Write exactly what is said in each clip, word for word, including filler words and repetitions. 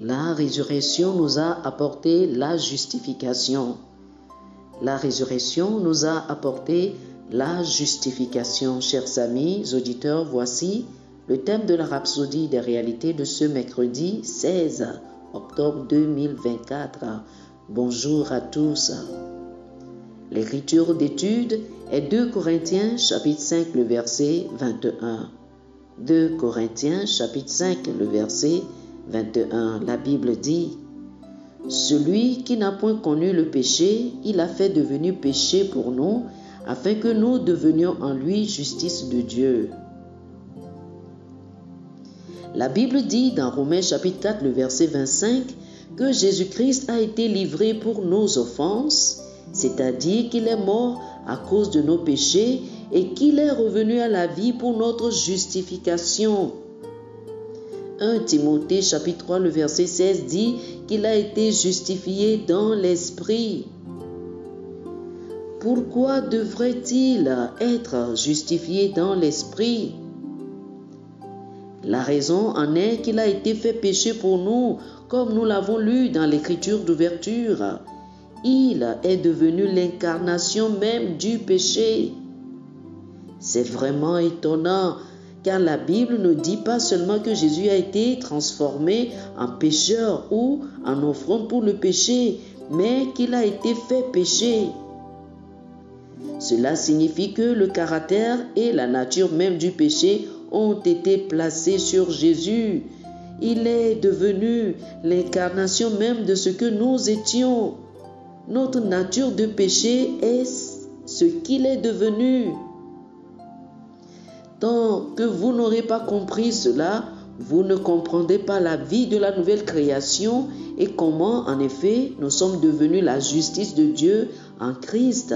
La résurrection nous a apporté la justification. La résurrection nous a apporté la justification. Chers amis, auditeurs, voici le thème de la rhapsodie des réalités de ce mercredi seize octobre deux mille vingt-quatre. Bonjour à tous. L'écriture d'étude est deux Corinthiens chapitre cinq, le verset vingt et un. deux Corinthiens chapitre cinq, le verset vingt et un. La Bible dit: celui qui n'a point connu le péché, il a fait devenir péché pour nous, afin que nous devenions en lui justice de Dieu. La Bible dit dans Romains chapitre quatre, le verset vingt-cinq, que Jésus-Christ a été livré pour nos offenses, c'est-à-dire qu'il est mort à cause de nos péchés et qu'il est revenu à la vie pour notre justification. premier Timothée chapitre trois, le verset seize dit qu'il a été justifié dans l'esprit. Pourquoi devrait-il être justifié dans l'esprit? La raison en est qu'il a été fait péché pour nous, comme nous l'avons lu dans l'écriture d'ouverture. Il est devenu l'incarnation même du péché. C'est vraiment étonnant, car la Bible ne dit pas seulement que Jésus a été transformé en pécheur ou en offrande pour le péché, mais qu'il a été fait péché. Cela signifie que le caractère et la nature même du péché ont été placés sur Jésus. Il est devenu l'incarnation même de ce que nous étions. Notre nature de péché est ce qu'il est devenu. Tant que vous n'aurez pas compris cela, vous ne comprendrez pas la vie de la nouvelle création et comment, en effet, nous sommes devenus la justice de Dieu en Christ.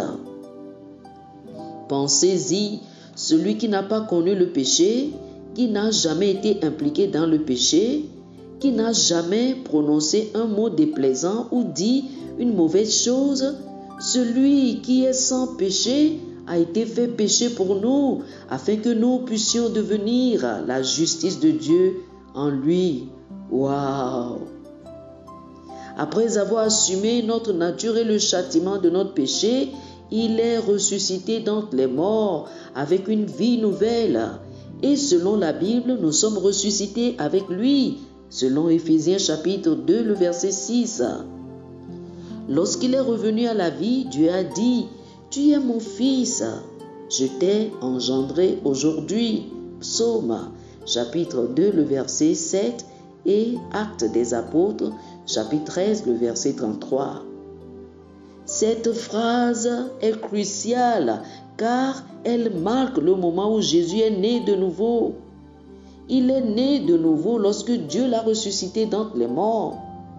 Pensez-y, celui qui n'a pas connu le péché, qui n'a jamais été impliqué dans le péché, qui n'a jamais prononcé un mot déplaisant ou dit une mauvaise chose, celui qui est sans péché a été fait péché pour nous, afin que nous puissions devenir la justice de Dieu en lui. Waouh! Après avoir assumé notre nature et le châtiment de notre péché, il est ressuscité d'entre les morts avec une vie nouvelle. Et selon la Bible, nous sommes ressuscités avec lui, selon Éphésiens chapitre deux, le verset six. Lorsqu'il est revenu à la vie, Dieu a dit: tu es mon fils, je t'ai engendré aujourd'hui. Psaume chapitre deux, le verset sept et Actes des apôtres chapitre treize, le verset trente-trois. Cette phrase est cruciale car elle marque le moment où Jésus est né de nouveau. Il est né de nouveau lorsque Dieu l'a ressuscité d'entre les morts.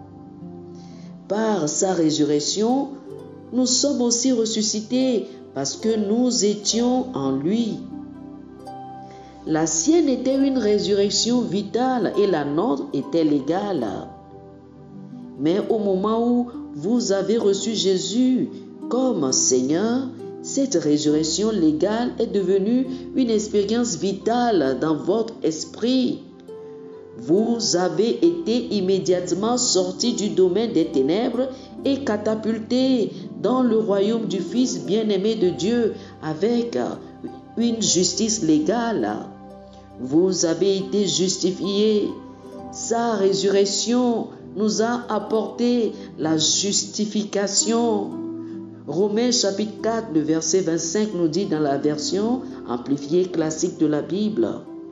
Par sa résurrection, nous sommes aussi ressuscités parce que nous étions en lui. La sienne était une résurrection vitale et la nôtre était légale. Mais au moment où vous avez reçu Jésus comme Seigneur, cette résurrection légale est devenue une expérience vitale dans votre esprit. Vous avez été immédiatement sortis du domaine des ténèbres et catapultés dans le royaume du Fils bien-aimé de Dieu avec une justice légale. Vous avez été justifiés. Sa résurrection nous a apporté la justification. Romains chapitre quatre, le verset vingt-cinq nous dit dans la version amplifiée classique de la Bible: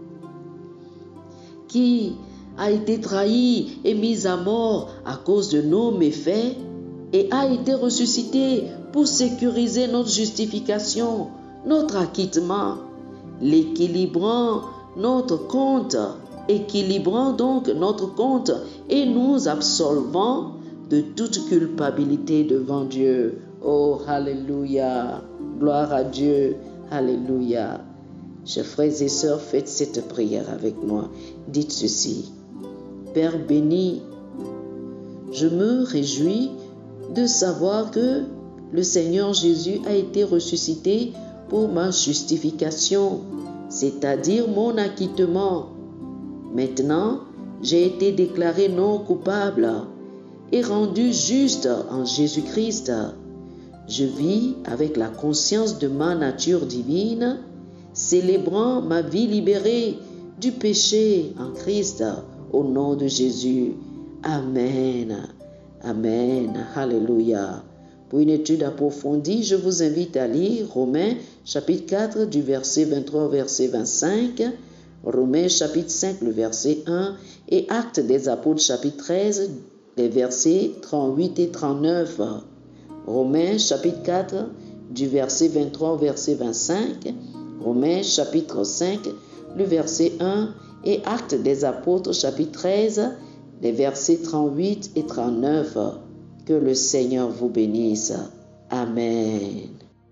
qui a été trahi et mis à mort à cause de nos méfaits et a été ressuscité pour sécuriser notre justification, notre acquittement, l'équilibrant notre compte, équilibrant donc notre compte et nous absolvant de toute culpabilité devant Dieu. Oh, alléluia, gloire à Dieu, alléluia. Chers frères et sœurs, faites cette prière avec moi. Dites ceci: Père béni, je me réjouis de savoir que le Seigneur Jésus a été ressuscité pour ma justification, c'est-à-dire mon acquittement. Maintenant, j'ai été déclaré non coupable et rendu juste en Jésus-Christ. Je vis avec la conscience de ma nature divine, célébrant ma vie libérée du péché en Christ, au nom de Jésus. Amen. Amen. Alléluia. Pour une étude approfondie, je vous invite à lire Romains chapitre quatre du verset vingt-trois au verset vingt-cinq, Romains chapitre cinq le verset un et Actes des Apôtres chapitre treize les versets trente-huit et trente-neuf. Romains chapitre quatre du verset vingt-trois au verset vingt-cinq, Romains chapitre cinq le verset un et Actes des Apôtres chapitre treize les versets trente-huit et trente-neuf. Que le Seigneur vous bénisse. Amen.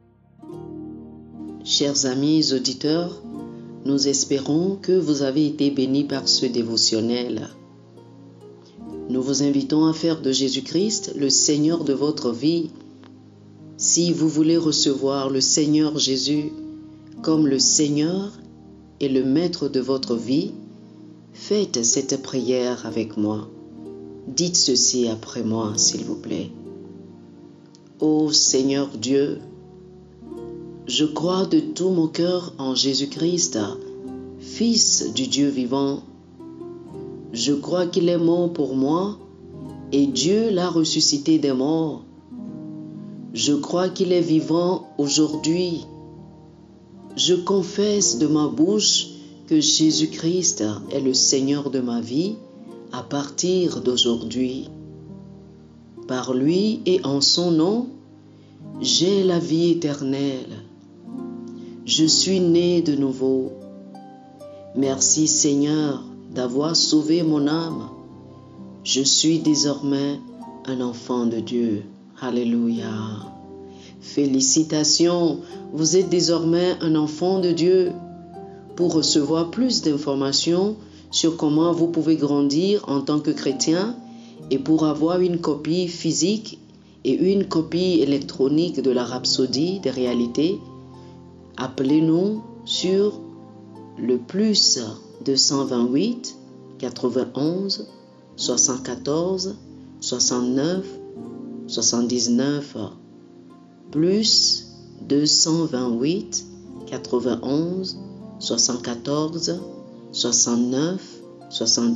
Chers amis auditeurs, nous espérons que vous avez été bénis par ce dévotionnel. Nous vous invitons à faire de Jésus-Christ le Seigneur de votre vie. Si vous voulez recevoir le Seigneur Jésus comme le Seigneur et le Maître de votre vie, faites cette prière avec moi. Dites ceci après moi, s'il vous plaît. Ô Seigneur Dieu, je crois de tout mon cœur en Jésus-Christ, Fils du Dieu vivant. Je crois qu'il est mort pour moi et Dieu l'a ressuscité des morts. Je crois qu'il est vivant aujourd'hui. Je confesse de ma bouche que Jésus-Christ est le Seigneur de ma vie à partir d'aujourd'hui. Par lui et en son nom, j'ai la vie éternelle. Je suis né de nouveau. Merci Seigneur d'avoir sauvé mon âme. Je suis désormais un enfant de Dieu. Alléluia. Félicitations, vous êtes désormais un enfant de Dieu. Pour recevoir plus d'informations sur comment vous pouvez grandir en tant que chrétien et pour avoir une copie physique et une copie électronique de la Rhapsodie des réalités, appelez-nous sur le plus deux cent vingt-huit, quatre-vingt-onze, soixante-quatorze, soixante-neuf, soixante-dix-neuf, plus deux cent vingt-huit, quatre-vingt-onze, soixante-quatorze, soixante-neuf,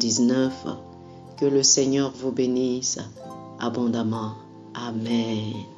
soixante-dix-neuf. Que le Seigneur vous bénisse abondamment. Amen.